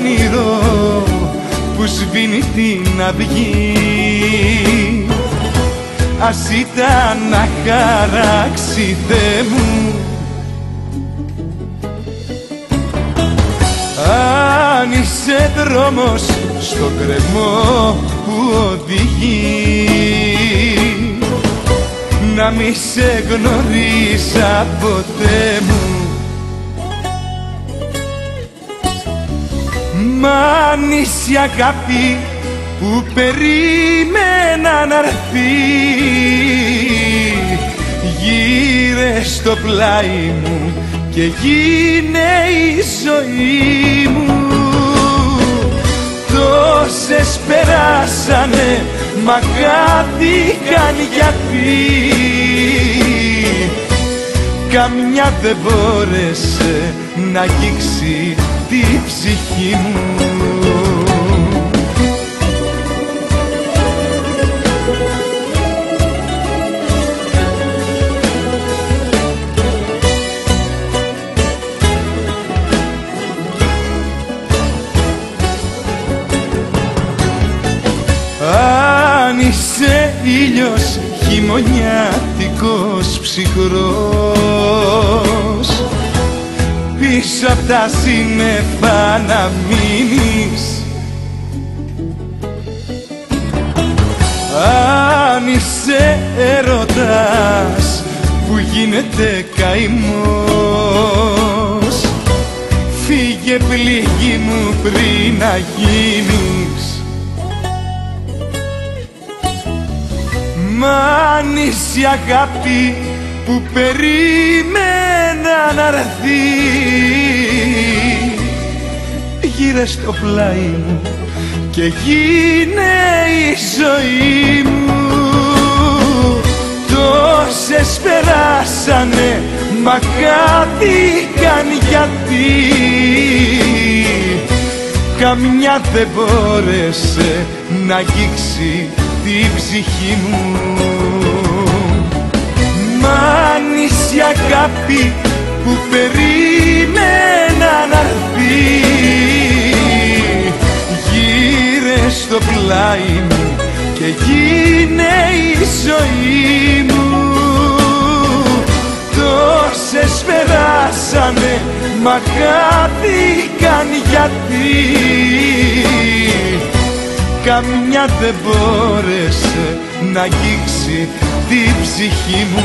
όνειρο που σβήνει την αυγή. Ας ήταν να χαράξει, Θεέ μου, αν είσαι δρόμος στον κρεμό που οδηγεί, να μη σε γνωρίσα ποτέ μου. Μα αν είσαι η αγάπη που περίμενα να έρθει, γύρε στο πλάι μου και γίνε η ζωή μου. Τόσες περάσανε, μα χάθηκαν γιατί καμιά δεν μπόρεσε να αγγίξει τη ψυχή μου. Αν είσαι ήλιος χειμωνιάτικος ψυχρός, πίσω απ' τα σύννεφα να μείνεις. Αν είσαι έρωτας που γίνεται καημός, φύγε πληγή μου πριν να γίνεις. Μα αν είσαι η αγάπη που περίμενα να έρθει, γύρε στο πλάι μου και γίνε η ζωή μου. Τόσες περάσανε, μα χάθηκαν γιατί καμιά δεν μπόρεσε να αγγίξει τη ψυχή μου. Μα αν είσαι η αγάπη που περίμενα να έρθει, γύρε στο πλάι μου και γίνε η ζωή μου. Τόσες περάσανε, μα χάθηκαν γιατί καμιά δεν μπόρεσε να αγγίξει τη ψυχή μου.